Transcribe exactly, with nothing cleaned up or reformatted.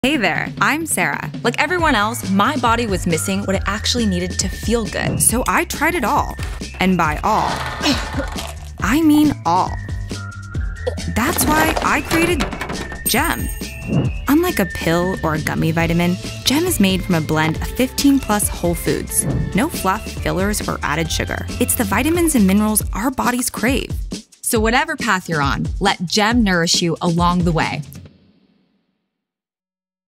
Hey there, I'm Sarah. Like everyone else, my body was missing what it actually needed to feel good. So I tried it all. And by all, I mean all. That's why I created Gem. Unlike a pill or a gummy vitamin, Gem is made from a blend of fifteen plus whole foods. No fluff, fillers, or added sugar. It's the vitamins and minerals our bodies crave. So whatever path you're on, let Gem nourish you along the way.